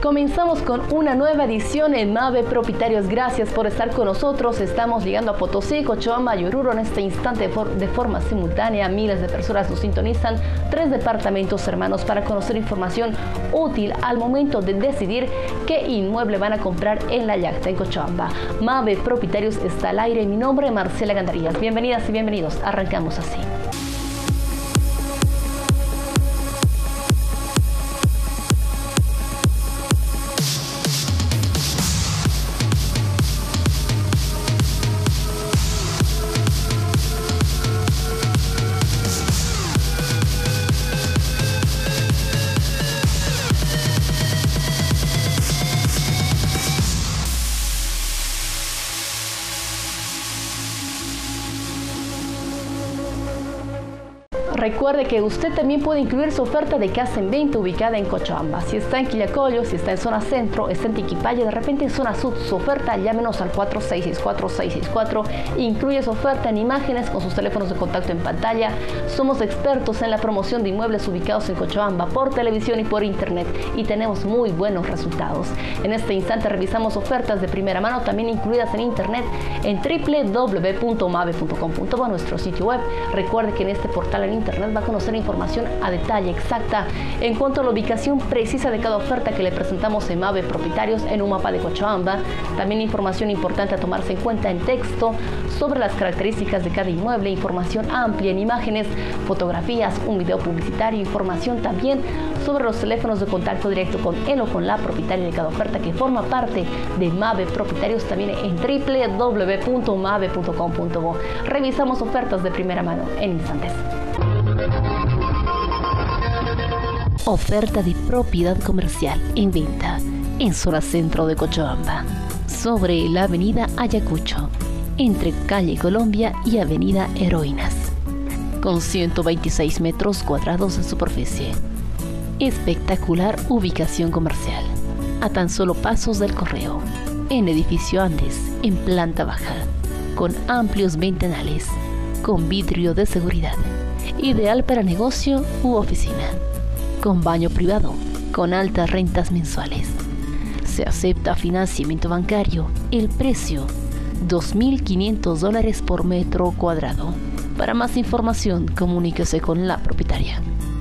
Comenzamos con una nueva edición en MAVE Propietarios. Gracias por estar con nosotros. Estamos llegando a Potosí, Cochabamba y Oruro en este instante de forma simultánea. Miles de personas nos sintonizan. 3 departamentos hermanos para conocer información útil al momento de decidir qué inmueble van a comprar en La Llacta, en Cochabamba. MAVE Propietarios está al aire. Mi nombre es Marcela Gandarillas. Bienvenidas y bienvenidos. Arrancamos así. Recuerde que usted también puede incluir su oferta de casa en venta ubicada en Cochabamba. Si está en Quillacollo, si está en zona centro, está en Tiquipaya, de repente en zona sur, su oferta, llámenos al 4664-664. Incluye su oferta en imágenes con sus teléfonos de contacto en pantalla. Somos expertos en la promoción de inmuebles ubicados en Cochabamba por televisión y por internet y tenemos muy buenos resultados. En este instante revisamos ofertas de primera mano también incluidas en internet en www.mave.com.bo, nuestro sitio web. Recuerde que en este portal en internet va a conocer información a detalle exacta en cuanto a la ubicación precisa de cada oferta que le presentamos en MAVE Propietarios en un mapa de Cochabamba. También información importante a tomarse en cuenta en texto sobre las características de cada inmueble, información amplia en imágenes, fotografías, un video publicitario, información también sobre los teléfonos de contacto directo con él o con la propietaria de cada oferta que forma parte de MAVE Propietarios también en www.mave.com.bo. Revisamos ofertas de primera mano en instantes. Oferta de propiedad comercial en venta en zona centro de Cochabamba, sobre la avenida Ayacucho, entre calle Colombia y avenida Heroínas, con 126 metros cuadrados de superficie. Espectacular ubicación comercial, a tan solo pasos del correo, en edificio Andes, en planta baja, con amplios ventanales, con vidrio de seguridad, ideal para negocio u oficina, con baño privado, con altas rentas mensuales. Se acepta financiamiento bancario. El precio, $2.500 por metro cuadrado. Para más información, comuníquese con la propietaria.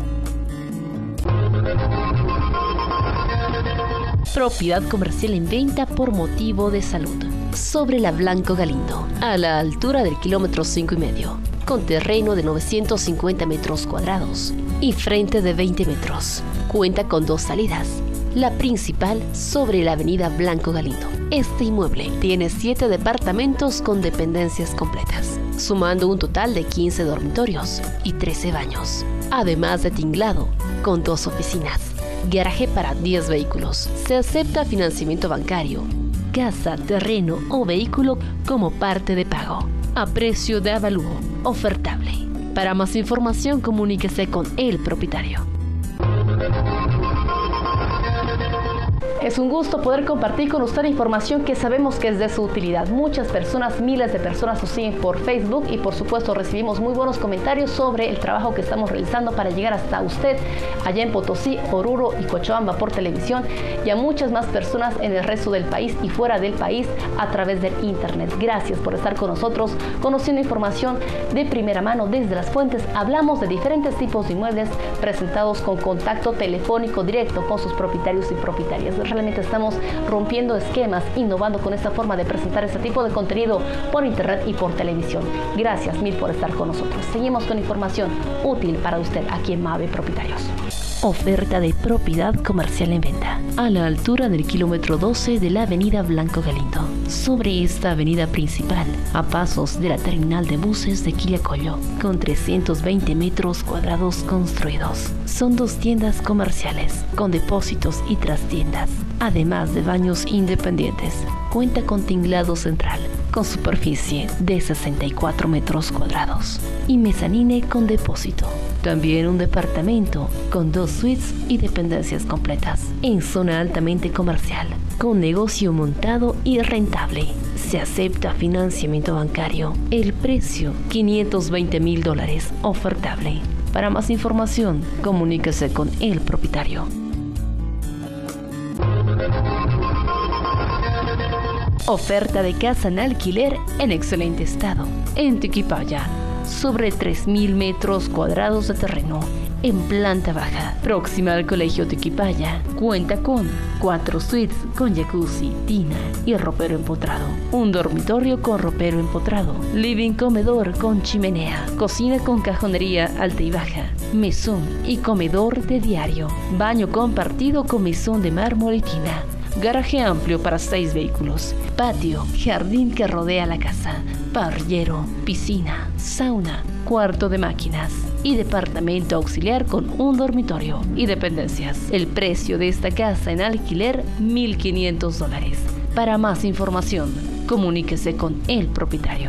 Propiedad comercial en venta por motivo de salud, sobre la Blanco Galindo, a la altura del kilómetro 5,5. Con terreno de 950 metros cuadrados y frente de 20 metros. Cuenta con 2 salidas. La principal sobre la avenida Blanco Galindo. Este inmueble tiene 7 departamentos con dependencias completas, sumando un total de 15 dormitorios y 13 baños. Además de tinglado, con 2 oficinas. Garaje para 10 vehículos. Se acepta financiamiento bancario, casa, terreno o vehículo como parte de pago, a precio de avalúo ofertable. Para más información, comuníquese con el propietario. Es un gusto poder compartir con usted información que sabemos que es de su utilidad. Muchas personas, miles de personas nos siguen por Facebook y por supuesto recibimos muy buenos comentarios sobre el trabajo que estamos realizando para llegar hasta usted allá en Potosí, Oruro y Cochabamba por televisión y a muchas más personas en el resto del país y fuera del país a través del internet. Gracias por estar con nosotros conociendo información de primera mano desde las fuentes. Hablamos de diferentes tipos de inmuebles presentados con contacto telefónico directo con sus propietarios y propietarias. Realmente estamos rompiendo esquemas, innovando con esta forma de presentar este tipo de contenido por internet y por televisión. Gracias mil por estar con nosotros. Seguimos con información útil para usted aquí en MAVE Propietarios. Oferta de propiedad comercial en venta, a la altura del kilómetro 12 de la avenida Blanco Galindo, sobre esta avenida principal, a pasos de la terminal de buses de Quillacollo, con 320 metros cuadrados construidos. Son 2 tiendas comerciales, con depósitos y trastiendas, además de baños independientes. Cuenta con tinglado central, con superficie de 64 metros cuadrados, y mezanine con depósito. También un departamento con 2 suites y dependencias completas, en zona altamente comercial, con negocio montado y rentable. Se acepta financiamiento bancario. El precio, $520,000, ofertable. Para más información, comuníquese con el propietario. Oferta de casa en alquiler en excelente estado. En Tiquipaya, sobre 3.000 metros cuadrados de terreno, en planta baja, próxima al Colegio Tiquipaya. Cuenta con 4 suites con jacuzzi, tina y ropero empotrado, un dormitorio con ropero empotrado, living comedor con chimenea, cocina con cajonería alta y baja, mesón y comedor de diario, baño compartido con mesón de mármol y tina, garaje amplio para 6 vehículos, patio, jardín que rodea la casa, parrillero, piscina, sauna, cuarto de máquinas y departamento auxiliar con un dormitorio y dependencias. El precio de esta casa en alquiler, $1,500. Para más información, comuníquese con el propietario.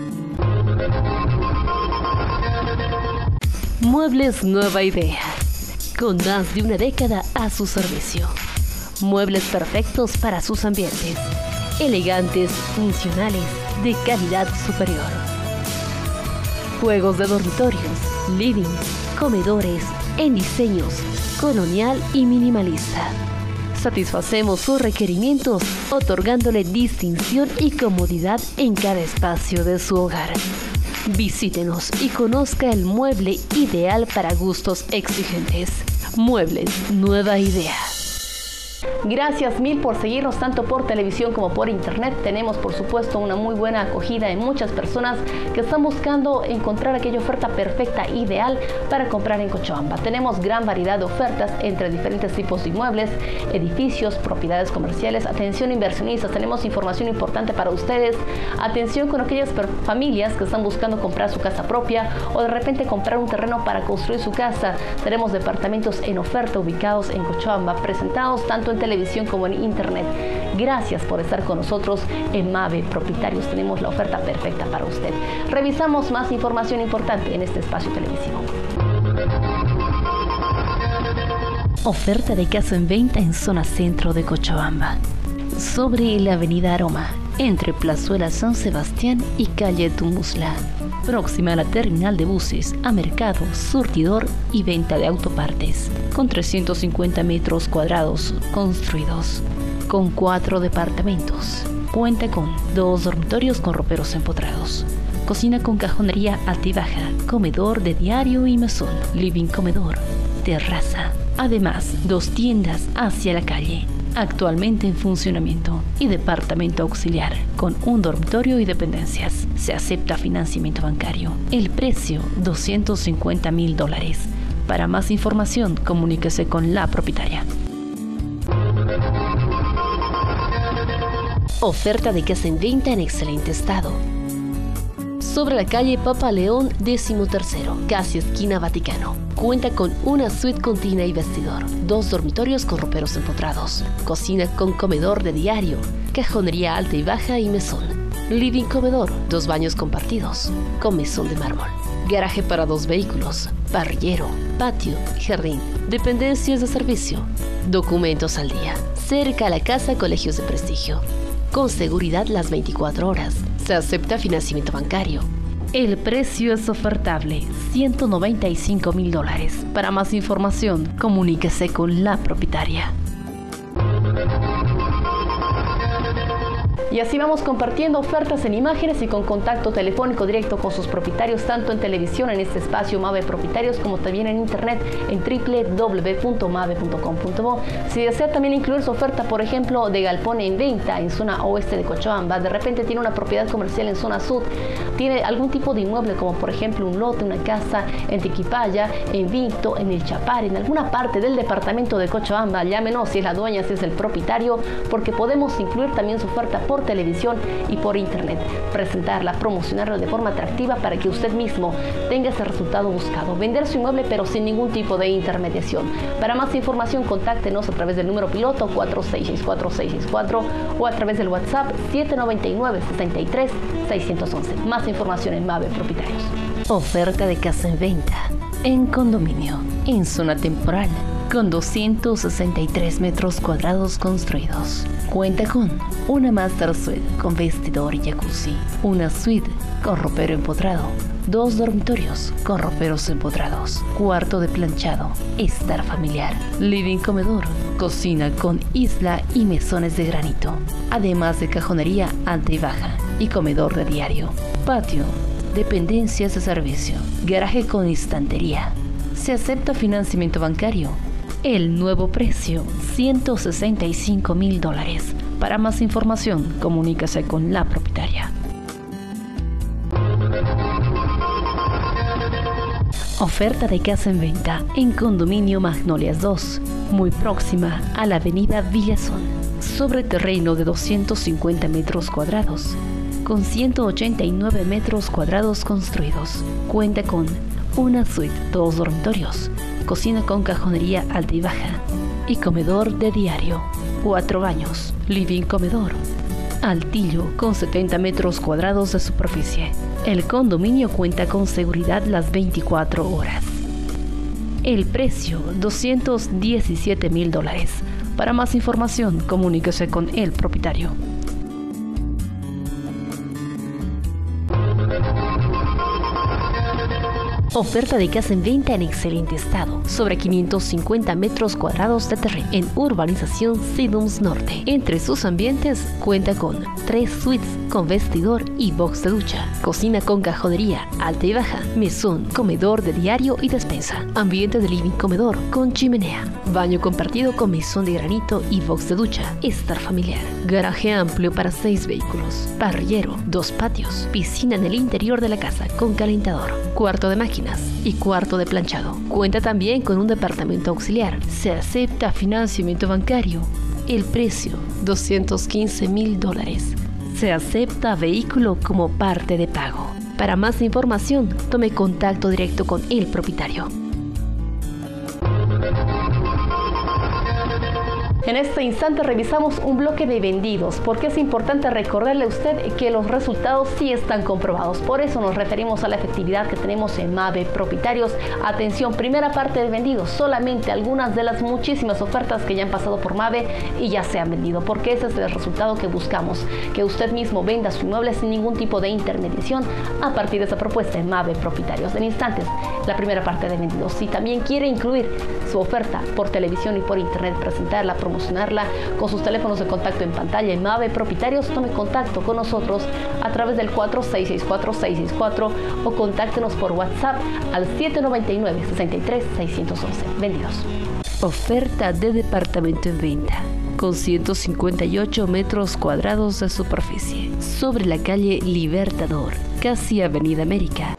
Muebles Nueva Idea, con más de una década a su servicio. Muebles perfectos para sus ambientes, elegantes, funcionales, de calidad superior. Juegos de dormitorios, living, comedores, en diseños colonial y minimalista. Satisfacemos sus requerimientos, otorgándole distinción y comodidad en cada espacio de su hogar. Visítenos y conozca el mueble ideal para gustos exigentes. Muebles Nueva Idea. Gracias mil por seguirnos tanto por televisión como por internet. Tenemos por supuesto una muy buena acogida en muchas personas que están buscando encontrar aquella oferta perfecta, ideal para comprar en Cochabamba. Tenemos gran variedad de ofertas entre diferentes tipos de inmuebles, edificios, propiedades comerciales. Atención inversionistas, tenemos información importante para ustedes. Atención con aquellas familias que están buscando comprar su casa propia o de repente comprar un terreno para construir su casa. Tenemos departamentos en oferta ubicados en Cochabamba, presentados tanto en televisión como en internet. Gracias por estar con nosotros en MAVE Propietarios. Tenemos la oferta perfecta para usted. Revisamos más información importante en este espacio televisivo. Oferta de casa en venta en zona centro de Cochabamba, sobre la avenida Aroma, entre Plazuela San Sebastián y calle Tumusla, próxima a la terminal de buses, a mercado, surtidor y venta de autopartes, con 350 metros cuadrados construidos, con 4 departamentos. Cuenta con 2 dormitorios con roperos empotrados, cocina con cajonería alta y baja, comedor de diario y mesón, living comedor, terraza. Además, 2 tiendas hacia la calle, actualmente en funcionamiento, y departamento auxiliar con un dormitorio y dependencias. Se acepta financiamiento bancario. El precio, $250,000. Para más información, comuníquese con la propietaria. Oferta de casa en venta en excelente estado, sobre la calle Papa León 13º, casi esquina Vaticano. Cuenta con una suite con tina y vestidor, 2 dormitorios con roperos empotrados, cocina con comedor de diario, cajonería alta y baja y mesón, living comedor, 2 baños compartidos, con mesón de mármol, garaje para 2 vehículos, parrillero, patio, jardín, dependencias de servicio, documentos al día. Cerca a la casa, colegios de prestigio, con seguridad las 24 horas. Se acepta financiamiento bancario. El precio es ofertable, $195,000. Para más información, comuníquese con la propietaria. Y así vamos compartiendo ofertas en imágenes y con contacto telefónico directo con sus propietarios, tanto en televisión en este espacio MAVE Propietarios, como también en internet en www.mave.com.bo. Si desea también incluir su oferta, por ejemplo, de galpón en venta en zona oeste de Cochabamba, de repente tiene una propiedad comercial en zona sur, tiene algún tipo de inmueble como por ejemplo un lote, una casa en Tiquipaya, en Vinto, en el Chapar, en alguna parte del departamento de Cochabamba, llámenos si es la dueña, si es el propietario, porque podemos incluir también su oferta por televisión y por internet, presentarla, promocionarla de forma atractiva para que usted mismo tenga ese resultado buscado, vender su inmueble pero sin ningún tipo de intermediación. Para más información, contáctenos a través del número piloto 4664-664 o a través del WhatsApp 799-63-611. Más información en MAVE Propietarios. Oferta de casa en venta en condominio, en zona temporal, con 263 metros cuadrados construidos. Cuenta con una master suite con vestidor y jacuzzi, una suite con ropero empotrado, 2 dormitorios con roperos empotrados, cuarto de planchado, estar familiar, living comedor, cocina con isla y mesones de granito, además de cajonería alta y baja y comedor de diario, patio, dependencias de servicio, garaje con estantería. Se acepta financiamiento bancario. El nuevo precio, $165,000. Para más información, comuníquese con la propietaria. Oferta de casa en venta en Condominio Magnolias 2, muy próxima a la avenida Villazón, sobre terreno de 250 metros cuadrados, con 189 metros cuadrados construidos. Cuenta con una suite, 2 dormitorios, cocina con cajonería alta y baja y comedor de diario, 4 baños, living comedor, altillo con 70 metros cuadrados de superficie. El condominio cuenta con seguridad las 24 horas. El precio, $217,000. Para más información, comuníquese con el propietario. Oferta de casa en venta en excelente estado, sobre 550 metros cuadrados de terreno, en urbanización Sidums Norte. Entre sus ambientes cuenta con 3 suites con vestidor y box de ducha, cocina con cajonería alta y baja, mesón, comedor de diario y despensa, ambiente de living comedor con chimenea, baño compartido con mesón de granito y box de ducha, estar familiar, garaje amplio para 6 vehículos, parrillero, 2 patios, piscina en el interior de la casa con calentador, cuarto de máquinas y cuarto de planchado. Cuenta también con un departamento auxiliar. Se acepta financiamiento bancario. El precio, $215,000. Se acepta vehículo como parte de pago. Para más información, tome contacto directo con el propietario. En este instante revisamos un bloque de vendidos, porque es importante recordarle a usted que los resultados sí están comprobados. Por eso nos referimos a la efectividad que tenemos en MAVE Propietarios. Atención, primera parte de vendidos, solamente algunas de las muchísimas ofertas que ya han pasado por MAVE y ya se han vendido, porque ese es el resultado que buscamos, que usted mismo venda su inmueble sin ningún tipo de intermediación a partir de esa propuesta en MAVE Propietarios. En instantes, la primera parte de vendidos. Si también quiere incluir su oferta por televisión y por internet, presentarla, promocionarla con sus teléfonos de contacto en pantalla en MAVE Propietarios, tome contacto con nosotros a través del 4664-664 o contáctenos por WhatsApp al 799-63-611. Vendidos. Oferta de departamento en venta con 158 metros cuadrados de superficie sobre la calle Libertador, casi Avenida América.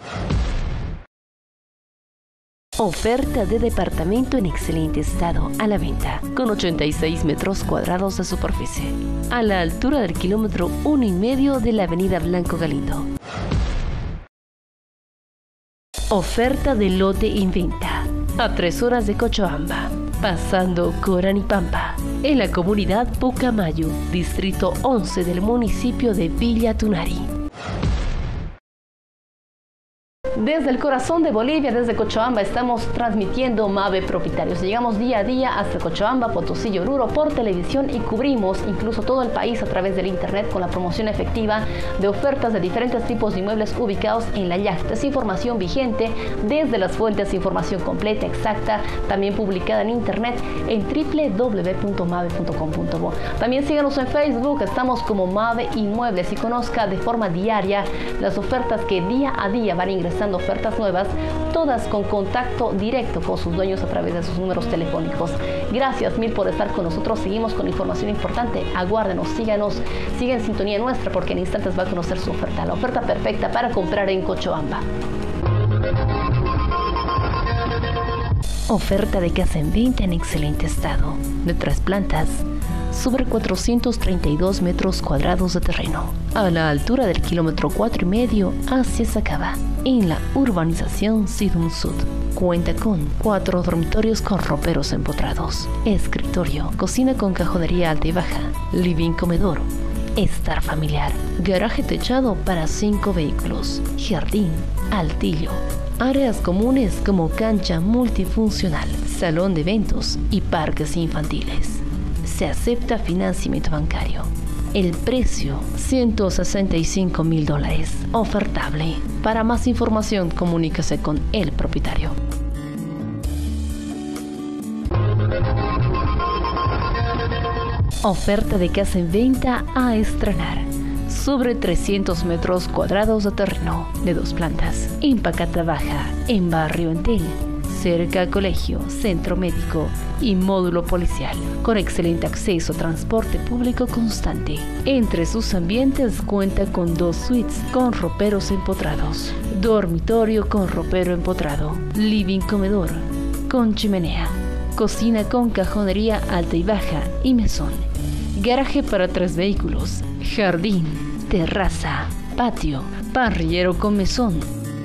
Oferta de departamento en excelente estado a la venta, con 86 metros cuadrados de superficie, a la altura del kilómetro 1,5 de la avenida Blanco Galindo. Oferta de lote en venta, a 3 horas de Cochabamba, pasando Coranipampa, en la comunidad Pucamayo, distrito 11 del municipio de Villa Tunari. Desde el corazón de Bolivia, desde Cochabamba, estamos transmitiendo MAVE Propietarios. Llegamos día a día hasta Cochabamba, Potosí y Oruro por televisión y cubrimos incluso todo el país a través del internet con la promoción efectiva de ofertas de diferentes tipos de inmuebles ubicados en la YACT. Es información vigente desde las fuentes, información completa, exacta, también publicada en internet en www.mave.com.bo. También síganos en Facebook, estamos como MAVE Inmuebles y conozca de forma diaria las ofertas que día a día van ingresando, ofertas nuevas, todas con contacto directo con sus dueños a través de sus números telefónicos. Gracias mil por estar con nosotros. Seguimos con información importante. Aguárdenos, síganos, siga en sintonía nuestra porque en instantes va a conocer su oferta, la oferta perfecta para comprar en Cochabamba. Oferta de casa en venta en excelente estado, de 3 plantas, sobre 432 metros cuadrados de terreno, a la altura del kilómetro 4,5 hacia Sacaba, en la urbanización Sidum Sud. Cuenta con 4 dormitorios con roperos empotrados, escritorio, cocina con cajonería alta y baja, living comedor, estar familiar, garaje techado para 5 vehículos, jardín, altillo, áreas comunes como cancha multifuncional, salón de eventos y parques infantiles. Se acepta financiamiento bancario. El precio, $165,000. Ofertable. Para más información, comuníquese con el propietario. Oferta de casa en venta a estrenar. Sobre 300 metros cuadrados de terreno de 2 plantas. En Pacata Baja, en Barrio Entel. Cerca a colegio, centro médico y módulo policial, con excelente acceso a transporte público constante. Entre sus ambientes cuenta con 2 suites con roperos empotrados, dormitorio con ropero empotrado, living comedor con chimenea, cocina con cajonería alta y baja y mesón, garaje para 3 vehículos, jardín, terraza, patio, parrillero con mesón.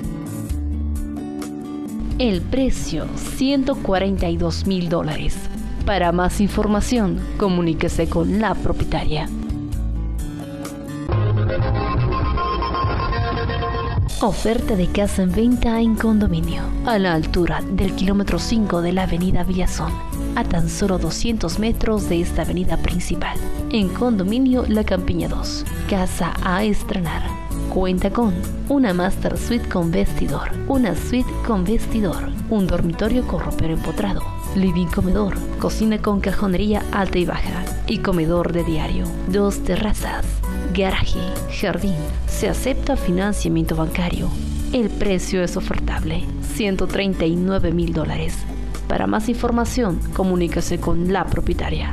El precio, $142,000. Para más información, comuníquese con la propietaria. Oferta de casa en venta en condominio, a la altura del kilómetro 5 de la avenida Villazón, a tan solo 200 metros de esta avenida principal. En condominio La Campiña 2, casa a estrenar. Cuenta con una master suite con vestidor, una suite con vestidor, un dormitorio con ropero empotrado, living comedor, cocina con cajonería alta y baja y comedor de diario, 2 terrazas, garaje, jardín. Se acepta financiamiento bancario. El precio es ofertable, $139,000. Para más información, comuníquese con la propietaria.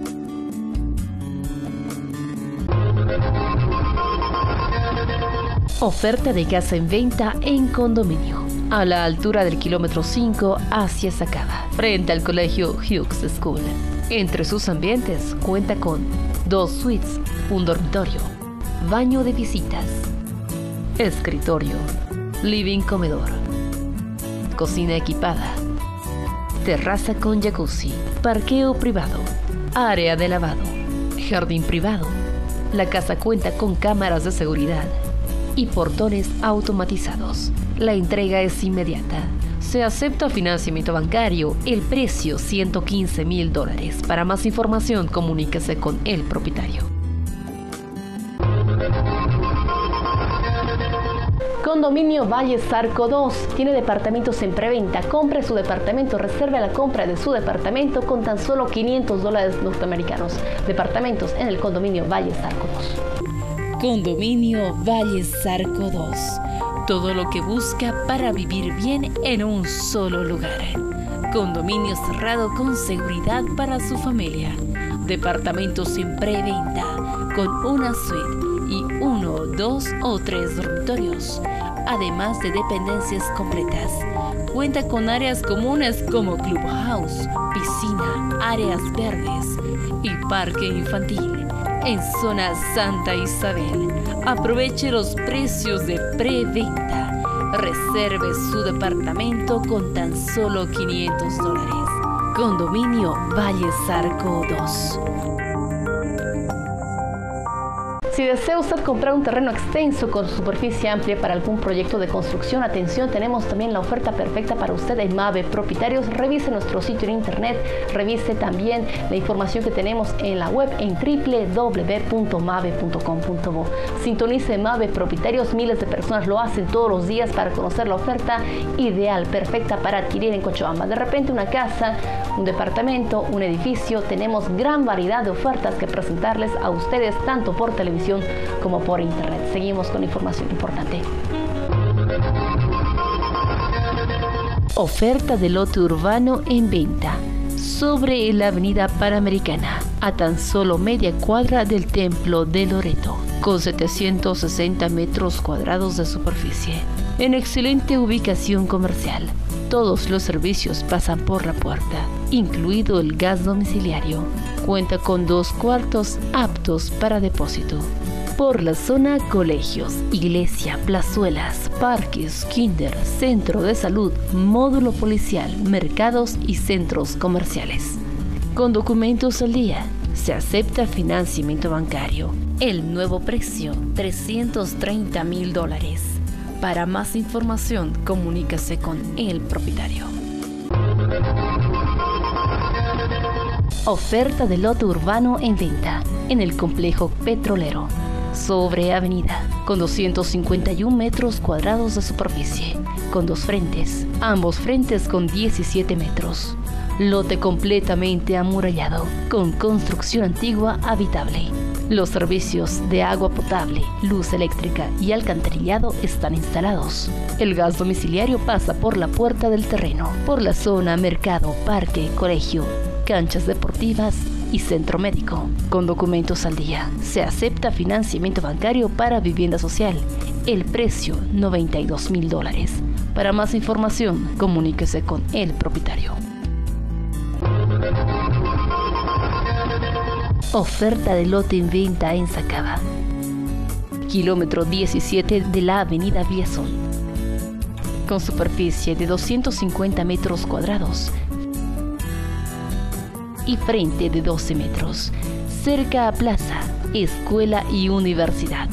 Oferta de casa en venta en condominio, a la altura del kilómetro 5 hacia Sacaba, frente al colegio Hughes School. Entre sus ambientes cuenta con 2 suites, un dormitorio, baño de visitas, escritorio, living comedor, cocina equipada, terraza con jacuzzi, parqueo privado, área de lavado, jardín privado. La casa cuenta con cámaras de seguridad y portones automatizados. La entrega es inmediata. Se acepta financiamiento bancario. El precio, $115,000. Para más información, comuníquese con el propietario. Condominio Valle Zarco 2 tiene departamentos en preventa. Compre su departamento, reserve la compra de su departamento con tan solo $500 norteamericanos. Departamentos en el condominio Valle Zarco 2. Condominio Valle Zarco 2. Todo lo que busca para vivir bien en un solo lugar. Condominio cerrado con seguridad para su familia. Departamentos en preventa con una suite y 1, 2 o 3 dormitorios, además de dependencias completas. Cuenta con áreas comunes como clubhouse, piscina, áreas verdes y parque infantil. En zona Santa Isabel, aproveche los precios de preventa. Reserve su departamento con tan solo $500. Condominio Valle Zarco 2. Si desea usted comprar un terreno extenso con superficie amplia para algún proyecto de construcción, atención, tenemos también la oferta perfecta para usted en Mave Propietarios. Revise nuestro sitio en internet, revise también la información que tenemos en la web en www.mave.com.bo. Sintonice Mave Propietarios, miles de personas lo hacen todos los días para conocer la oferta ideal, perfecta para adquirir en Cochabamba. De repente una casa, un departamento, un edificio, tenemos gran variedad de ofertas que presentarles a ustedes tanto por televisión como por internet. Seguimos con información importante. Oferta de lote urbano en venta sobre la avenida Panamericana, a tan solo media cuadra del Templo de Loreto, con 760 metros cuadrados de superficie, en excelente ubicación comercial. Todos los servicios pasan por la puerta, incluido el gas domiciliario. Cuenta con 2 cuartos aptos para depósito. Por la zona, colegios, iglesia, plazuelas, parques, kinder, centro de salud, módulo policial, mercados y centros comerciales. Con documentos al día, se acepta financiamiento bancario. El nuevo precio, $330,000. Para más información, comuníquese con el propietario. Oferta de lote urbano en venta en el complejo petrolero, sobre avenida, con 251 metros cuadrados de superficie, con 2 frentes, ambos frentes con 17 metros. Lote completamente amurallado, con construcción antigua habitable. Los servicios de agua potable, luz eléctrica y alcantarillado están instalados. El gas domiciliario pasa por la puerta del terreno, por la zona mercado, parque, colegio, canchas deportivas y centro médico, con documentos al día. Se acepta financiamiento bancario para vivienda social. El precio, $92,000. Para más información, comuníquese con el propietario. Oferta de lote en venta en Sacaba. Kilómetro 17 de la avenida Villazón. Con superficie de 250 metros cuadrados y frente de 12 metros. Cerca a plaza, escuela y universidad.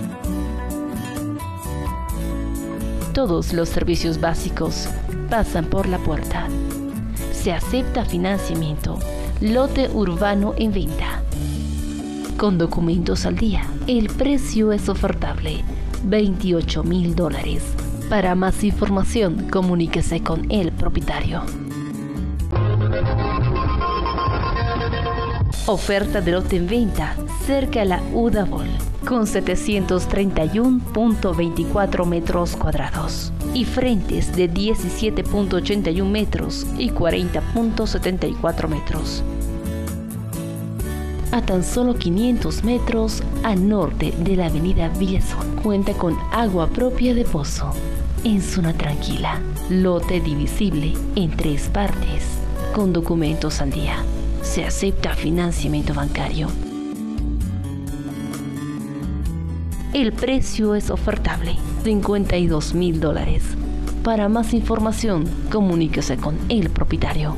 Todos los servicios básicos pasan por la puerta. Se acepta financiamiento. Lote urbano en venta, con documentos al día. El precio es ofertable, $28,000. Para más información, comuníquese con el propietario. Oferta de lote en venta cerca a la Udavol, con 731.24 metros cuadrados y frentes de 17.81 metros y 40.74 metros. A tan solo 500 metros al norte de la avenida Villazón. Cuenta con agua propia de pozo, en zona tranquila. Lote divisible en 3 partes, con documentos al día. Se acepta financiamiento bancario. El precio es ofertable, $52,000. Para más información, comuníquese con el propietario.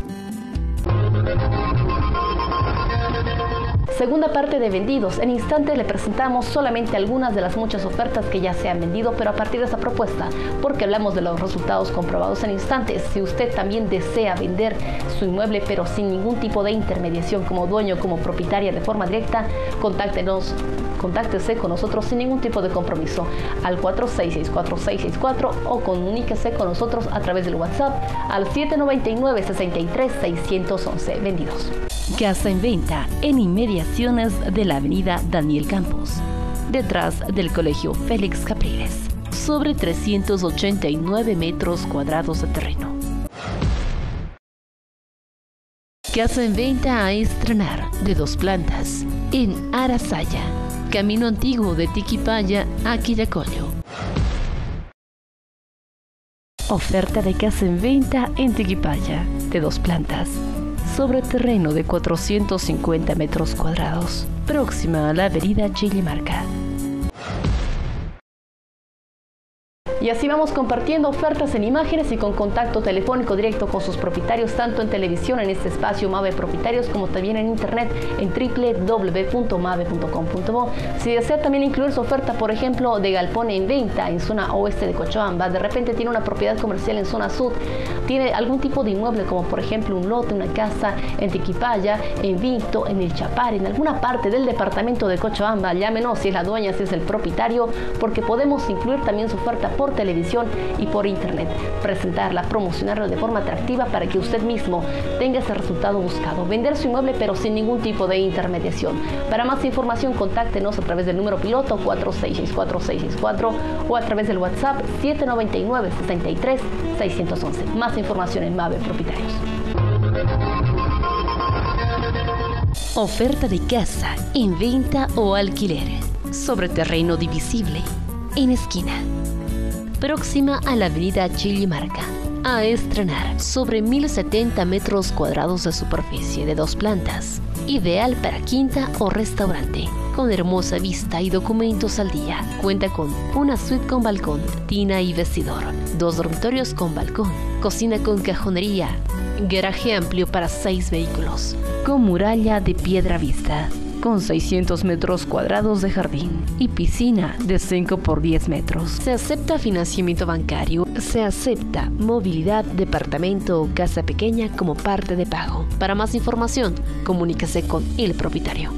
Segunda parte de vendidos. En instantes le presentamos solamente algunas de las muchas ofertas que ya se han vendido, pero a partir de esta propuesta, porque hablamos de los resultados comprobados en instantes. Si usted también desea vender su inmueble, pero sin ningún tipo de intermediación, como dueño, como propietaria, de forma directa, contáctese con nosotros sin ningún tipo de compromiso al 4664-664 o comuníquese con nosotros a través del WhatsApp al 799-63-611. Vendidos. Casa en venta en inmediaciones de la avenida Daniel Campos, detrás del Colegio Félix Capriles, sobre 389 metros cuadrados de terreno. Casa en venta a estrenar, de 2 plantas, en Arasaya, camino antiguo de Tiquipaya a Quillacollo. Oferta de casa en venta en Tiquipaya, de 2 plantas, sobre terreno de 450 metros cuadrados, próxima a la avenida Chilimarca. Y así vamos compartiendo ofertas en imágenes y con contacto telefónico directo con sus propietarios, tanto en televisión, en este espacio Mave Propietarios, como también en internet en www.mave.com.bo. Si desea también incluir su oferta, por ejemplo, de galpón en venta en zona oeste de Cochabamba, de repente tiene una propiedad comercial en zona sur, tiene algún tipo de inmueble como por ejemplo un lote, una casa en Tiquipaya, en Vinto, en el Chapar, en alguna parte del departamento de Cochabamba, llámenos si es la dueña, si es el propietario, porque podemos incluir también su oferta por televisión y por internet, presentarla, promocionarla de forma atractiva para que usted mismo tenga ese resultado buscado, vender su inmueble pero sin ningún tipo de intermediación. Para más información, contáctenos a través del número piloto 4664-664 o a través del WhatsApp 799-63-611. Más información en Mave Propietarios. Oferta de casa en venta o alquiler, sobre terreno divisible, en esquina, próxima a la avenida Chilimarca, a estrenar, sobre 1070 metros cuadrados de superficie, de 2 plantas, ideal para quinta o restaurante, con hermosa vista y documentos al día. Cuenta con una suite con balcón, tina y vestidor, 2 dormitorios con balcón, cocina con cajonería, garaje amplio para 6 vehículos, con muralla de piedra vista, con 600 metros cuadrados de jardín y piscina de 5 por 10 metros. Se acepta financiamiento bancario, se acepta movilidad, departamento o casa pequeña como parte de pago. Para más información, comuníquese con el propietario.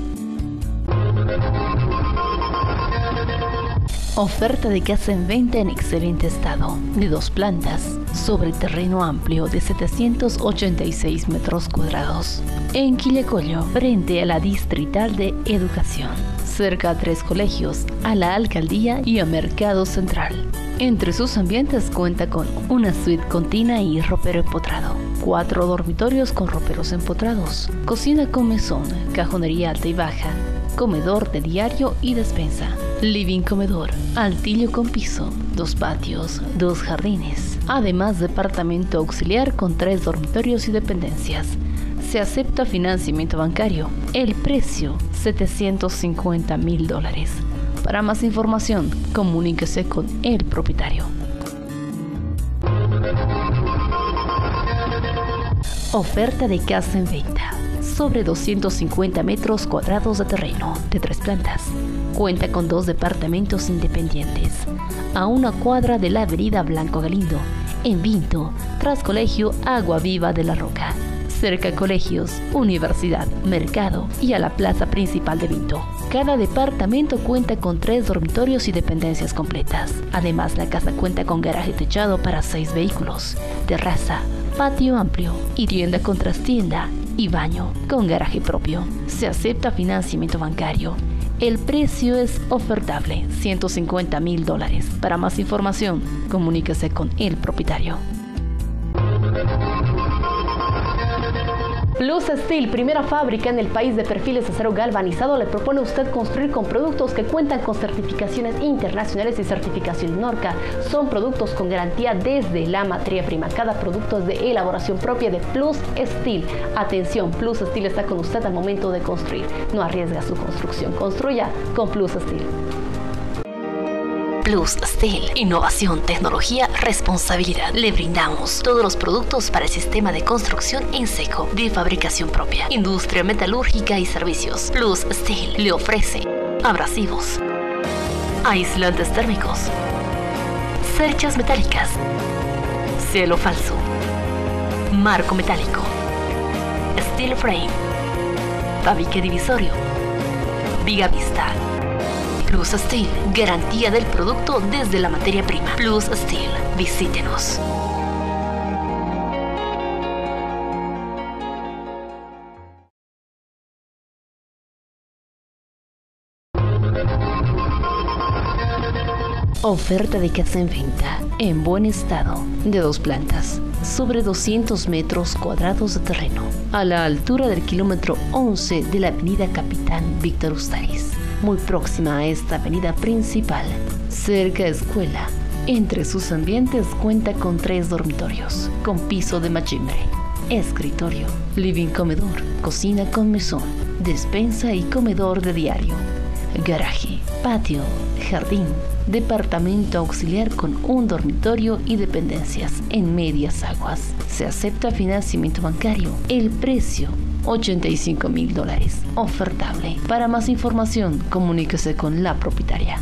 Oferta de casa en venta en excelente estado, de 2 plantas, sobre terreno amplio de 786 metros cuadrados. En Quillacollo, frente a la Distrital de Educación, cerca a 3 colegios, a la alcaldía y a Mercado Central. Entre sus ambientes cuenta con una suite con tina y ropero empotrado, 4 dormitorios con roperos empotrados, cocina con mesón, cajonería alta y baja, comedor de diario y despensa, living comedor, altillo con piso, 2 patios, 2 jardines, además departamento auxiliar con 3 dormitorios y dependencias. Se acepta financiamiento bancario. El precio, $750,000. Para más información, comuníquese con el propietario. Oferta de casa en venta. Sobre 250 metros cuadrados de terreno, de 3 plantas. Cuenta con 2 departamentos independientes. A 1 cuadra de la avenida Blanco Galindo, en Vinto, tras Colegio Agua Viva de la Roca. Cerca a colegios, universidad, mercado y a la plaza principal de Vinto. Cada departamento cuenta con 3 dormitorios y dependencias completas. Además, la casa cuenta con garaje techado para 6 vehículos, terraza, patio amplio y tienda con trastienda y baño con garaje propio. Se acepta financiamiento bancario. El precio es ofertable, $150,000. Para más información, comuníquese con el propietario. Plus Steel, primera fábrica en el país de perfiles de acero galvanizado, le propone a usted construir con productos que cuentan con certificaciones internacionales y certificación NORCA. Son productos con garantía desde la materia prima. Cada producto es de elaboración propia de Plus Steel. Atención, Plus Steel está con usted al momento de construir. No arriesga su construcción. Construya con Plus Steel. Plus Steel, innovación, tecnología, responsabilidad. Le brindamos todos los productos para el sistema de construcción en seco, de fabricación propia, industria metalúrgica y servicios. Plus Steel le ofrece abrasivos, aislantes térmicos, cerchas metálicas, cielo falso, marco metálico, steel frame, tabique divisorio, viga vista. Plus Steel, garantía del producto desde la materia prima. Plus Steel, visítenos. Oferta de casa en venta, en buen estado, de 2 plantas, sobre 200 metros cuadrados de terreno, a la altura del kilómetro 11 de la avenida Capitán Víctor Ustariz, muy próxima a esta avenida principal, cerca de escuela. Entre sus ambientes cuenta con 3 dormitorios, con piso de machimbre, escritorio, living comedor, cocina con mesón, despensa y comedor de diario, garaje, patio, jardín, departamento auxiliar con 1 dormitorio y dependencias en Medias Aguas. Se acepta financiamiento bancario. El precio, $85,000. Ofertable. Para más información, comuníquese con la propietaria.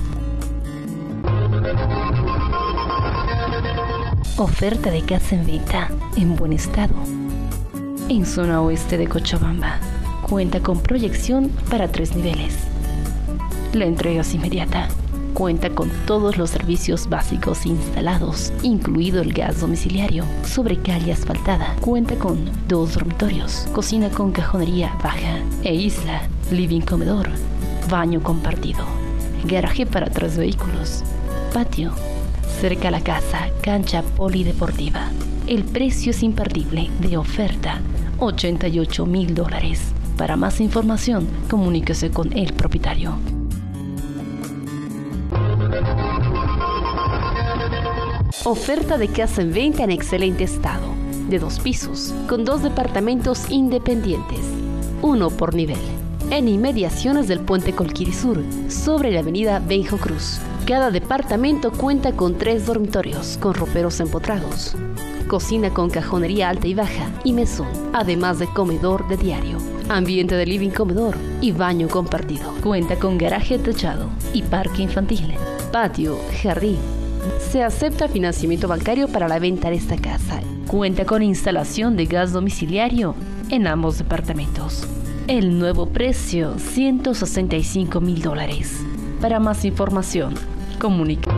Oferta de casa en venta, en buen estado, en zona oeste de Cochabamba. Cuenta con proyección para 3 niveles. La entrega es inmediata. Cuenta con todos los servicios básicos instalados, incluido el gas domiciliario, sobre calle asfaltada. Cuenta con 2 dormitorios, cocina con cajonería baja e isla, living comedor, baño compartido, garaje para 3 vehículos, patio, cerca a la casa, cancha polideportiva. El precio es imperdible de oferta, $88,000. Para más información, comuníquese con el propietario. Oferta de casa en venta en excelente estado, de 2 pisos, con 2 departamentos independientes, 1 por nivel, en inmediaciones del puente Colquirisur, sobre la avenida Benjo Cruz. Cada departamento cuenta con 3 dormitorios, con roperos empotrados, cocina con cajonería alta y baja y mesón, además de comedor de diario. ambiente de living comedor y baño compartido. Cuenta con garaje techado y parque infantil, patio, jardín. Se acepta financiamiento bancario para la venta de esta casa. Cuenta con instalación de gas domiciliario en ambos departamentos. El nuevo precio, $165,000. Para más información, comunica.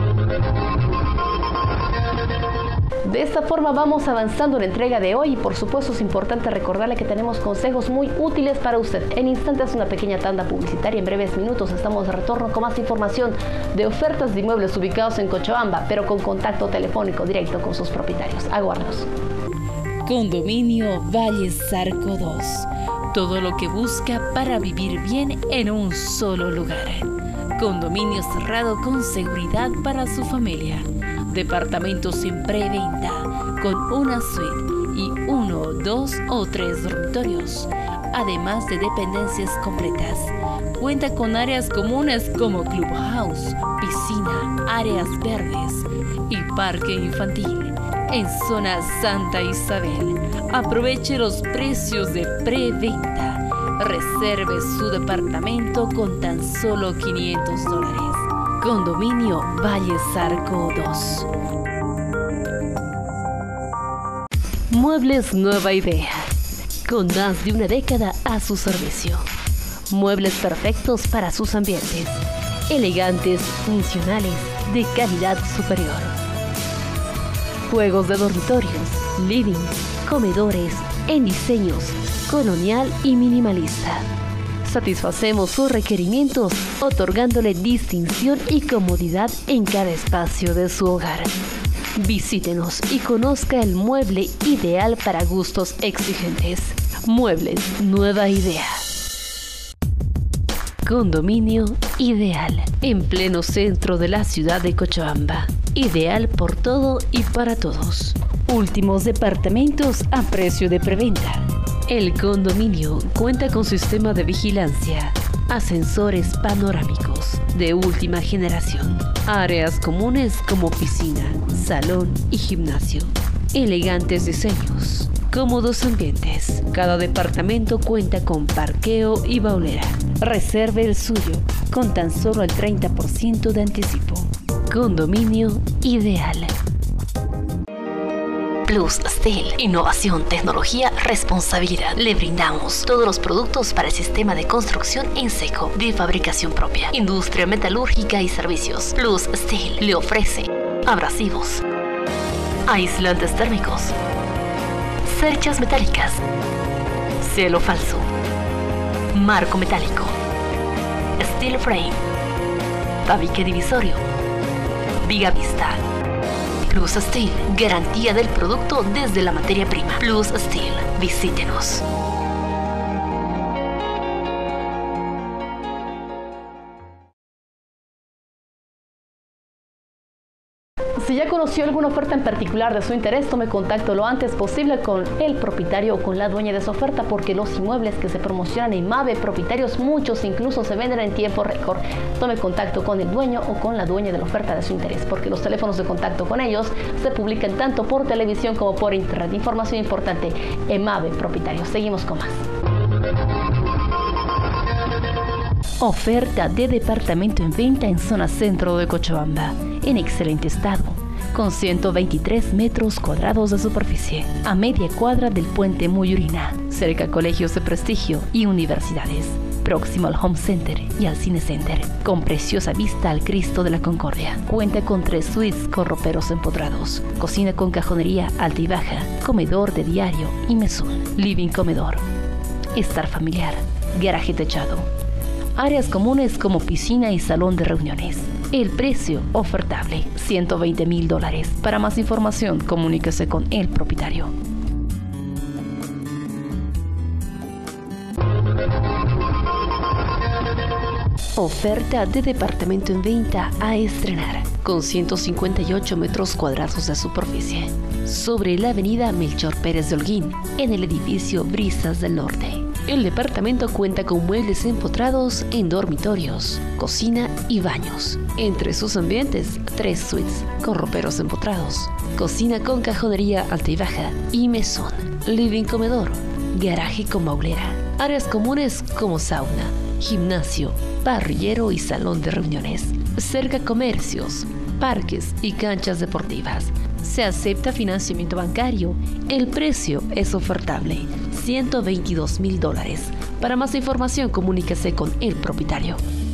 De esta forma vamos avanzando en la entrega de hoy y por supuesto es importante recordarle que tenemos consejos muy útiles para usted. En instantes una pequeña tanda publicitaria, en breves minutos estamos de retorno con más información de ofertas de inmuebles ubicados en Cochabamba, pero con contacto telefónico directo con sus propietarios. Aguárdanos. Condominio Valle Zarco 2. Todo lo que busca para vivir bien en un solo lugar. Condominio cerrado con seguridad para su familia. Departamentos en preventa con una suite y 1, 2 o 3 dormitorios, además de dependencias completas. Cuenta con áreas comunes como clubhouse, piscina, áreas verdes y parque infantil. En zona Santa Isabel, aproveche los precios de preventa. Reserve su departamento con tan solo $500. Condominio Valle Zarco 2. Muebles Nueva Idea. Con más de una década a su servicio. Muebles perfectos para sus ambientes. Elegantes, funcionales, de calidad superior. Juegos de dormitorios, living, comedores, en diseños colonial y minimalista. Satisfacemos sus requerimientos, otorgándole distinción y comodidad en cada espacio de su hogar. Visítenos y conozca el mueble ideal para gustos exigentes. Muebles Nueva Idea. Condominio Ideal, en pleno centro de la ciudad de Cochabamba. Ideal por todo y para todos. Últimos departamentos a precio de preventa. El condominio cuenta con sistema de vigilancia, ascensores panorámicos de última generación, áreas comunes como piscina, salón y gimnasio, elegantes diseños, cómodos ambientes. Cada departamento cuenta con parqueo y baulera. Reserve el suyo con tan solo el 30% de anticipo. Condominio Ideal. Plus Steel. Innovación, tecnología, responsabilidad. Le brindamos todos los productos para el sistema de construcción en seco, de fabricación propia, industria metalúrgica y servicios. Plus Steel le ofrece abrasivos, aislantes térmicos, cerchas metálicas, cielo falso, marco metálico, steel frame, tabique divisorio, viga vista. Plus Steel, garantía del producto desde la materia prima. Plus Steel, visítenos. Si ya conoció alguna oferta en particular de su interés, tome contacto lo antes posible con el propietario o con la dueña de esa oferta, porque los inmuebles que se promocionan en MAVE Propietarios, muchos incluso se venden en tiempo récord. Tome contacto con el dueño o con la dueña de la oferta de su interés, porque los teléfonos de contacto con ellos se publican tanto por televisión como por internet. Información importante en MAVE Propietarios. Seguimos con más. Oferta de departamento en venta en zona centro de Cochabamba, en excelente estado, con 123 metros cuadrados de superficie, a media cuadra del puente Muyurina, cerca a colegios de prestigio y universidades, próximo al Home Center y al Cine Center, con preciosa vista al Cristo de la Concordia. Cuenta con 3 suites con roperos empotrados, cocina con cajonería alta y baja, comedor de diario y mesón, living comedor, estar familiar, garaje techado, áreas comunes como piscina y salón de reuniones. El precio ofertable, $120,000. Para más información, comuníquese con el propietario. Oferta de departamento en venta a estrenar, con 158 metros cuadrados de superficie, sobre la avenida Melchor Pérez de Holguín, en el edificio Brisas del Norte. El departamento cuenta con muebles empotrados en dormitorios, cocina y baños. Entre sus ambientes, 3 suites con roperos empotrados, cocina con cajonería alta y baja y mesón, living comedor, garaje con baulera, Áreas comunes como sauna, gimnasio, parrillero y salón de reuniones. Cerca comercios, parques y canchas deportivas. Se acepta financiamiento bancario. El precio es ofertable, $122,000. Para más información, comuníquese con el propietario.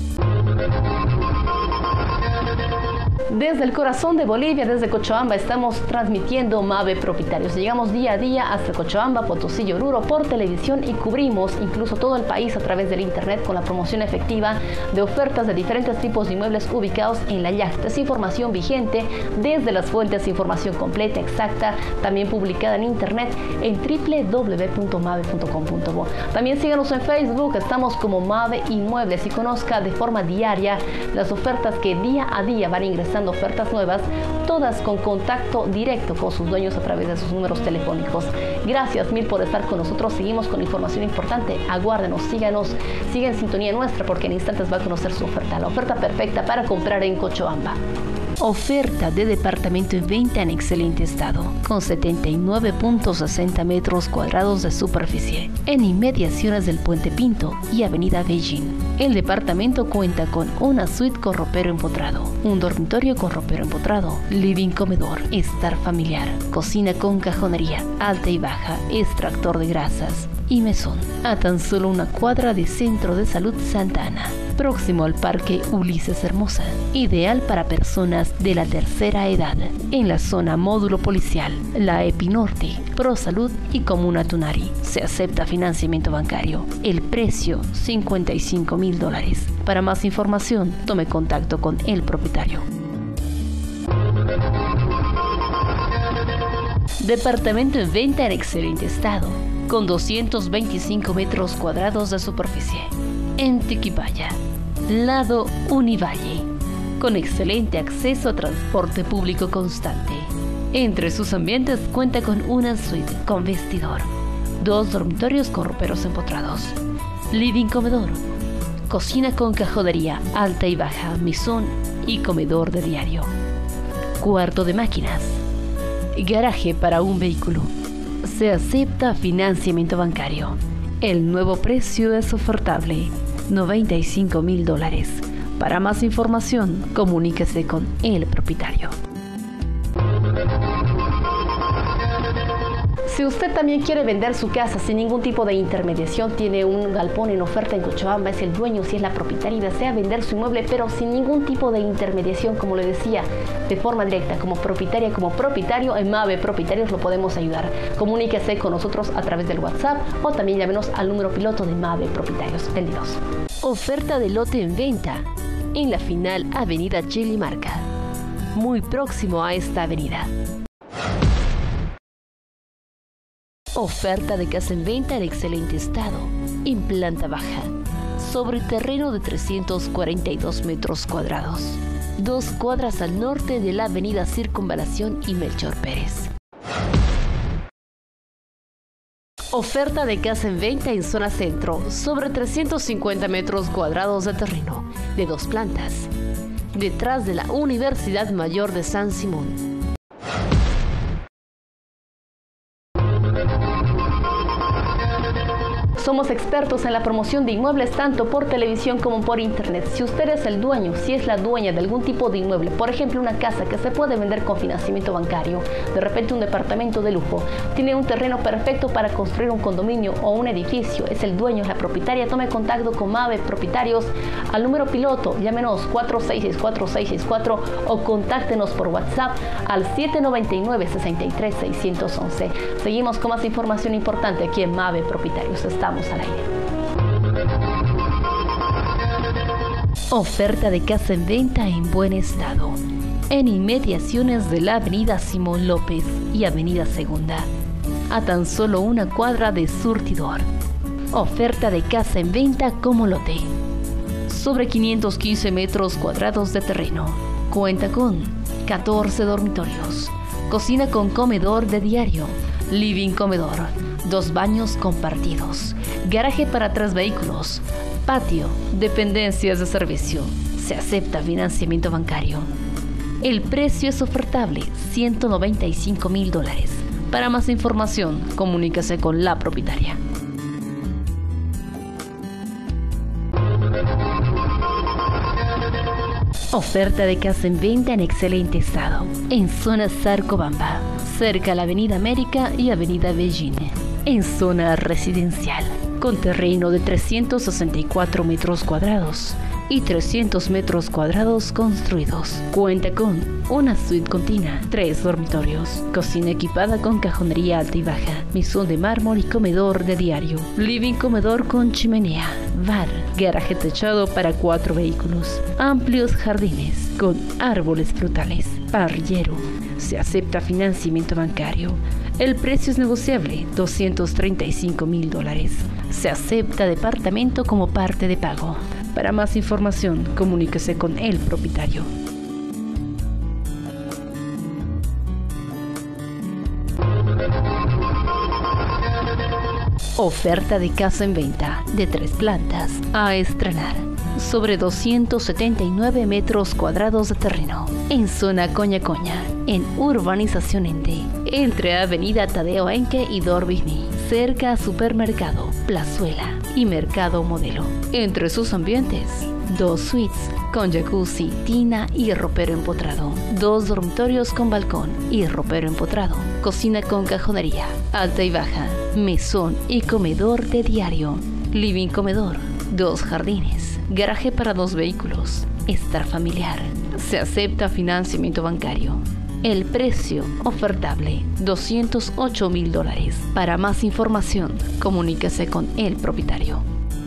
Desde el corazón de Bolivia, desde Cochabamba, estamos transmitiendo MAVE Propietarios. Llegamos día a día hasta Cochabamba, Potosí y Oruro por televisión y cubrimos incluso todo el país a través del internet con la promoción efectiva de ofertas de diferentes tipos de inmuebles ubicados en la yacta. Es información vigente desde las fuentes, información completa, exacta, también publicada en internet en www.mave.com.bo. También síganos en Facebook, estamos como MAVE Inmuebles y conozca de forma diaria las ofertas que día a día van ingresando, ofertas nuevas, todas con contacto directo con sus dueños a través de sus números telefónicos. Gracias mil por estar con nosotros. Seguimos con información importante. Aguárdenos, síganos, siga en sintonía nuestra porque en instantes va a conocer su oferta, la oferta perfecta para comprar en Cochabamba. Oferta de departamento en venta en excelente estado, con 79.60 metros cuadrados de superficie, en inmediaciones del Puente Pinto y Avenida Beijing. El departamento cuenta con una suite con ropero empotrado, un dormitorio con ropero empotrado, living comedor, estar familiar, cocina con cajonería, alta y baja, extractor de grasas y mesón, a tan solo una cuadra de Centro de Salud Santa Ana, próximo al Parque Ulises Hermosa, ideal para personas de la tercera edad, en la zona módulo policial, la Epinorte, ProSalud y Comuna Tunari. Se acepta financiamiento bancario. El precio, $55,000. Para más información, tome contacto con el propietario. Departamento en venta en excelente estado, con 225 metros cuadrados de superficie, en Tiquipaya, lado Univalle, con excelente acceso a transporte público constante. Entre sus ambientes cuenta con una suite con vestidor, 2 dormitorios con roperos empotrados, living comedor, cocina con cajonería alta y baja, mesón y comedor de diario, cuarto de máquinas, garaje para un vehículo. Se acepta financiamiento bancario. El nuevo precio es ofertable, $95,000. Para más información, comuníquese con el propietario. Si usted también quiere vender su casa sin ningún tipo de intermediación, tiene un galpón en oferta en Cochabamba, es el dueño, si es la propietaria y desea vender su inmueble, pero sin ningún tipo de intermediación, como le decía, de forma directa, como propietaria, como propietario, en MAVE Propietarios lo podemos ayudar. Comuníquese con nosotros a través del WhatsApp o también llámenos al número piloto de MAVE Propietarios. Vendidos. Oferta de lote en venta en la final Avenida Chilimarca, muy próximo a esta avenida. Oferta de casa en venta en excelente estado, en planta baja, sobre terreno de 342 metros cuadrados, 2 cuadras al norte de la avenida Circunvalación y Melchor Pérez. Oferta de casa en venta en zona centro, sobre 350 metros cuadrados de terreno, de 2 plantas, detrás de la Universidad Mayor de San Simón. Somos expertos en la promoción de inmuebles tanto por televisión como por internet. Si usted es el dueño, si es la dueña de algún tipo de inmueble, por ejemplo una casa que se puede vender con financiamiento bancario, de repente un departamento de lujo, tiene un terreno perfecto para construir un condominio o un edificio, es el dueño, es la propietaria, tome contacto con MAVE Propietarios al número piloto, llámenos 4664-664 o contáctenos por WhatsApp al 799-63-611. Seguimos con más información importante aquí en MAVE Propietarios. Estamos al aire. Oferta de casa en venta en buen estado, en inmediaciones de la Avenida Simón López y Avenida Segunda, a tan solo una cuadra de surtidor. Oferta de casa en venta como lote, sobre 515 metros cuadrados de terreno. Cuenta con 14 dormitorios, cocina con comedor de diario, living comedor, 2 baños compartidos, garaje para 3 vehículos, patio, dependencias de servicio. Se acepta financiamiento bancario. El precio es ofertable, $195,000. Para más información, comuníquese con la propietaria. Oferta de casa en venta en excelente estado, en zona Zarcobamba, cerca a la Avenida América y Avenida Beijing, en zona residencial, con terreno de 364 metros cuadrados y 300 metros cuadrados construidos. Cuenta con una suite continua, 3 dormitorios, cocina equipada con cajonería alta y baja, mesón de mármol y comedor de diario, living comedor con chimenea, bar, garaje techado para 4 vehículos, amplios jardines con árboles frutales, parrillero. Se acepta financiamiento bancario. El precio es negociable, $235,000. Se acepta departamento como parte de pago. Para más información, comuníquese con el propietario. Oferta de casa en venta de 3 plantas a estrenar, sobre 279 metros cuadrados de terreno, en zona Coña Coña, en Urbanización Ende, entre Avenida Tadeo Enque y Dorbigny, cerca a Supermercado, Plazuela y Mercado Modelo. Entre sus ambientes, 2 suites con jacuzzi, tina y ropero empotrado, 2 dormitorios con balcón y ropero empotrado, cocina con cajonería, alta y baja, mesón y comedor de diario, living comedor, 2 jardines, garaje para 2 vehículos, estar familiar. Se acepta financiamiento bancario. El precio ofertable, $208,000. Para más información, comuníquese con el propietario.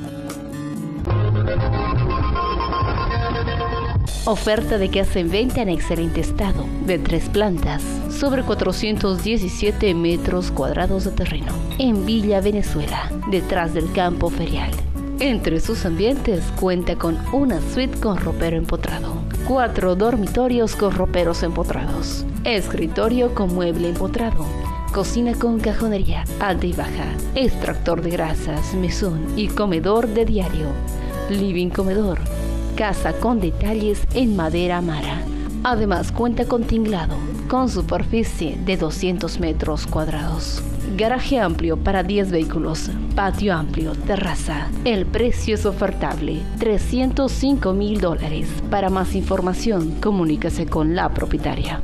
Oferta de casa en venta en excelente estado, de 3 plantas, sobre 417 metros cuadrados de terreno, en Villa Venezuela, detrás del campo ferial. Entre sus ambientes cuenta con una suite con ropero empotrado, 4 dormitorios con roperos empotrados, escritorio con mueble empotrado, cocina con cajonería alta y baja, extractor de grasas, mesón y comedor de diario, living comedor, casa con detalles en madera amara. Además cuenta con tinglado, con superficie de 200 metros cuadrados. Garaje amplio para 10 vehículos, patio amplio, terraza. El precio es ofertable, $305,000. Para más información, comuníquese con la propietaria.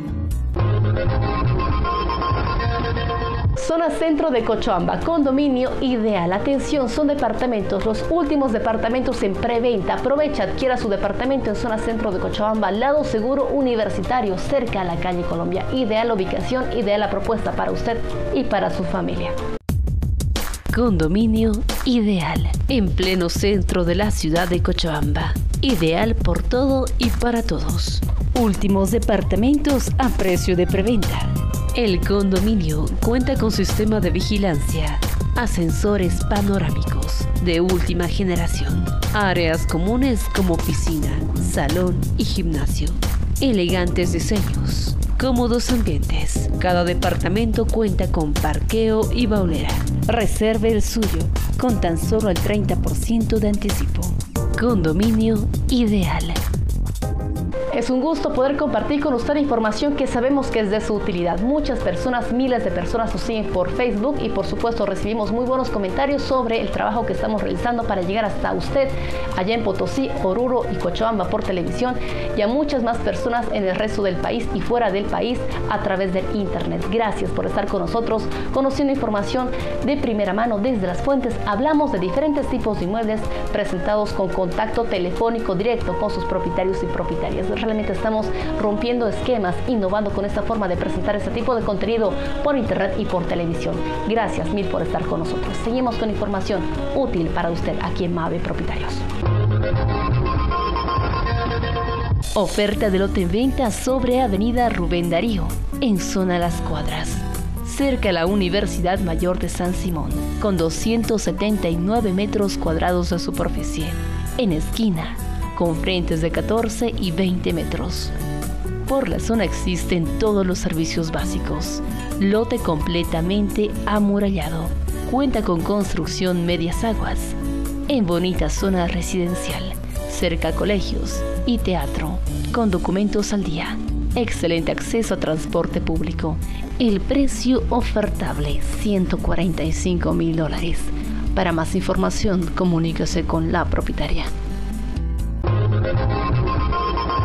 Zona centro de Cochabamba, condominio ideal. Atención, son departamentos, los últimos departamentos en preventa. Aprovecha, adquiera su departamento en zona centro de Cochabamba, lado seguro universitario, cerca a la calle Colombia. Ideal la ubicación, ideal la propuesta para usted y para su familia. Condominio ideal, en pleno centro de la ciudad de Cochabamba. Ideal por todo y para todos. Últimos departamentos a precio de preventa. El condominio cuenta con sistema de vigilancia, ascensores panorámicos de última generación, áreas comunes como piscina, salón y gimnasio, elegantes diseños, cómodos ambientes. Cada departamento cuenta con parqueo y baulera. Reserve el suyo con tan solo el 30% de anticipo. Condominio ideal. Es un gusto poder compartir con usted información que sabemos que es de su utilidad. Muchas personas, miles de personas nos siguen por Facebook y por supuesto recibimos muy buenos comentarios sobre el trabajo que estamos realizando para llegar hasta usted allá en Potosí, Oruro y Cochabamba por televisión y a muchas más personas en el resto del país y fuera del país a través del internet. Gracias por estar con nosotros conociendo información de primera mano desde las fuentes. Hablamos de diferentes tipos de inmuebles presentados con contacto telefónico directo con sus propietarios y propietarias. Realmente estamos rompiendo esquemas, innovando con esta forma de presentar este tipo de contenido por internet y por televisión. Gracias mil por estar con nosotros. Seguimos con información útil para usted aquí en Mave Propietarios. Oferta de lote en venta sobre Avenida Rubén Darío, en zona Las Cuadras, cerca a la Universidad Mayor de San Simón, con 279 metros cuadrados de superficie, en esquina, con frentes de 14 y 20 metros. Por la zona existen todos los servicios básicos. Lote completamente amurallado. Cuenta con construcción medias aguas. En bonita zona residencial, cerca a colegios y teatro, con documentos al día. Excelente acceso a transporte público. El precio ofertable, $145,000. Para más información, comuníquese con la propietaria.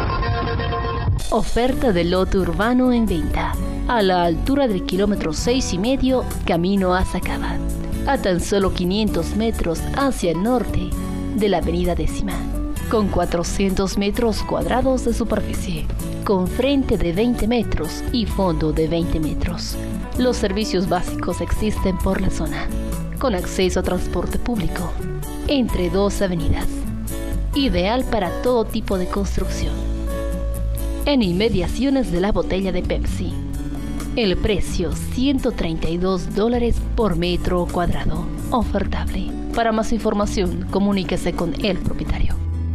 Oferta de lote urbano en venta. A la altura del kilómetro 6,5, camino a Sacaba. A tan solo 500 metros hacia el norte de la avenida 10ª. Con 400 metros cuadrados de superficie. Con frente de 20 metros y fondo de 20 metros. Los servicios básicos existen por la zona. Con acceso a transporte público. Entre dos avenidas. Ideal para todo tipo de construcción. En inmediaciones de la botella de Pepsi. El precio $132 por metro cuadrado. Ofertable. Para más información, comuníquese con el propietario.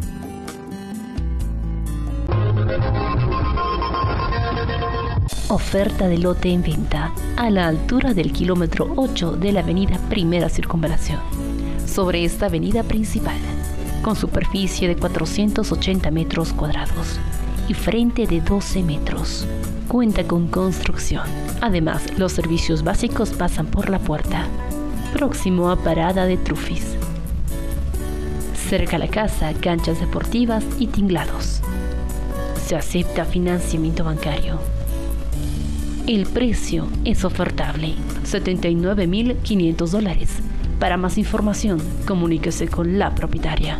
Oferta de lote en venta a la altura del kilómetro 8 de la avenida Primera Circunvalación. Sobre esta avenida principal, con superficie de 480 metros cuadrados y frente de 12 metros. Cuenta con construcción. Además, los servicios básicos pasan por la puerta. Próximo a parada de Trufis. Cerca a la casa, canchas deportivas y tinglados. Se acepta financiamiento bancario. El precio es ofertable, $79.500. Para más información, comuníquese con la propietaria.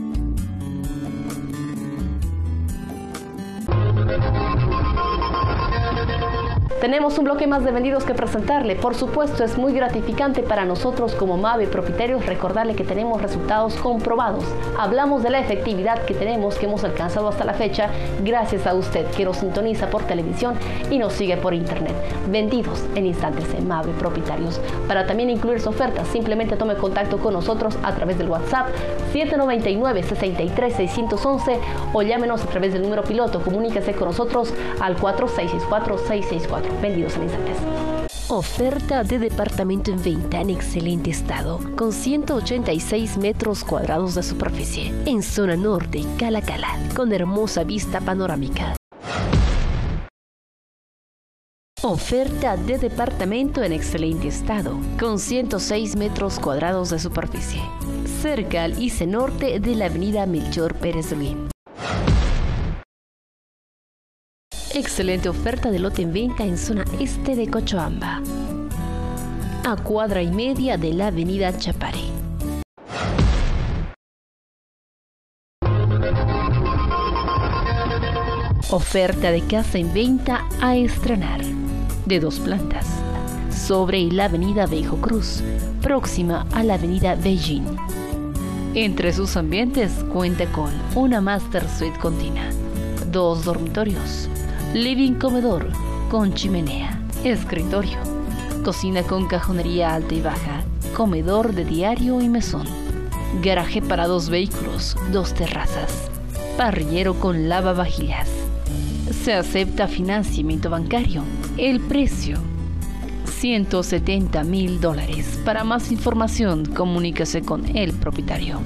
Tenemos un bloque más de vendidos que presentarle. Por supuesto, es muy gratificante para nosotros como MAVE propietarios recordarle que tenemos resultados comprobados. Hablamos de la efectividad que tenemos, que hemos alcanzado hasta la fecha, gracias a usted que nos sintoniza por televisión y nos sigue por internet. Vendidos en instantes en MAVE propietarios. Para también incluir su oferta, simplemente tome contacto con nosotros a través del WhatsApp 799-63-611 o llámenos a través del número piloto. Comuníquese con nosotros al 4664-664. Vendidos en instantes. Oferta de departamento en venta en excelente estado, con 186 metros cuadrados de superficie, en zona norte, Cala Cala, con hermosa vista panorámica. Oferta de departamento en excelente estado, con 106 metros cuadrados de superficie, cerca al ICE Norte de la avenida Melchor Pérez Holguín. Excelente oferta de lote en venta en zona este de Cochabamba, a cuadra y media de la avenida Chapare. Oferta de casa en venta a estrenar, de 2 plantas, sobre la avenida Beijo Cruz, próxima a la avenida Beijing. Entre sus ambientes cuenta con una master suite continua, 2 dormitorios, living comedor con chimenea, escritorio, cocina con cajonería alta y baja, comedor de diario y mesón, garaje para 2 vehículos, 2 terrazas, parrillero con lavavajillas. Se acepta financiamiento bancario. El precio, $170.000. Para más información, comuníquese con el propietario.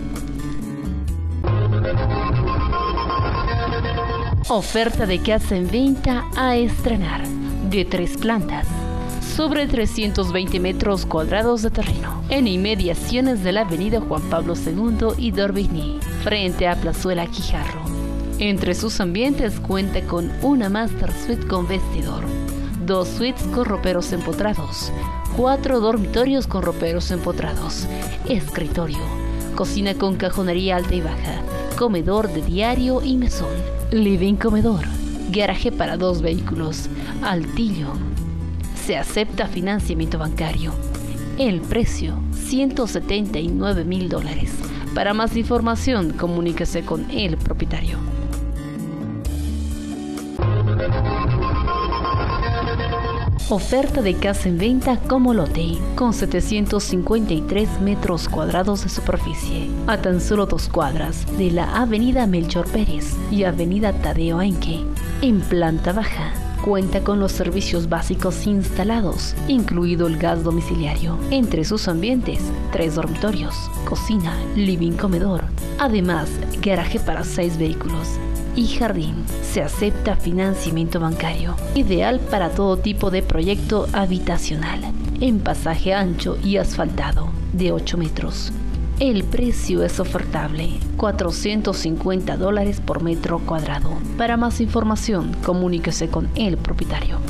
Oferta de casa en venta a estrenar, de 3 plantas, sobre 320 metros cuadrados de terreno, en inmediaciones de la avenida Juan Pablo II y d'Orbigny, frente a Plazuela Quijarro. Entre sus ambientes cuenta con una master suite con vestidor, 2 suites con roperos empotrados, 4 dormitorios con roperos empotrados, escritorio, cocina con cajonería alta y baja, comedor de diario y mesón, living comedor, garaje para 2 vehículos, altillo. Se acepta financiamiento bancario. El precio, $179.000. Para más información, comuníquese con el propietario. Oferta de casa en venta como lote, con 753 metros cuadrados de superficie, a tan solo 2 cuadras de la avenida Melchor Pérez y avenida Tadeo Aenque, en planta baja. Cuenta con los servicios básicos instalados, incluido el gas domiciliario. Entre sus ambientes, 3 dormitorios, cocina, living comedor, además garaje para 6 vehículos y jardín. Se acepta financiamiento bancario, ideal para todo tipo de proyecto habitacional, en pasaje ancho y asfaltado, de 8 metros. El precio es ofertable, $450 por metro cuadrado. Para más información, comuníquese con el propietario.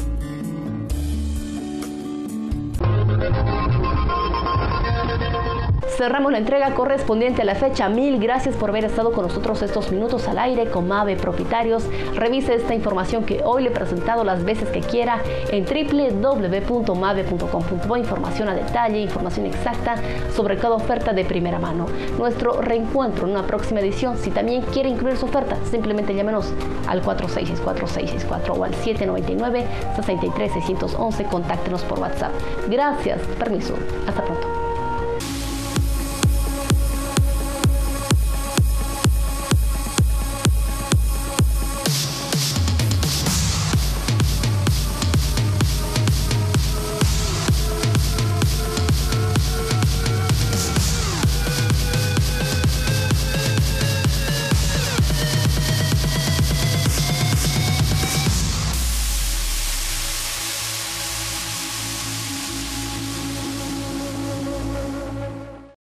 Cerramos la entrega correspondiente a la fecha. Mil gracias por haber estado con nosotros estos minutos al aire con Mave Propietarios. Revise esta información que hoy le he presentado las veces que quiera en www.mave.com.bo. Información a detalle, información exacta sobre cada oferta de primera mano. Nuestro reencuentro en una próxima edición. Si también quiere incluir su oferta, simplemente llámenos al 4664-664 o al 799-63611. Contáctenos por WhatsApp. Gracias. Permiso. Hasta pronto.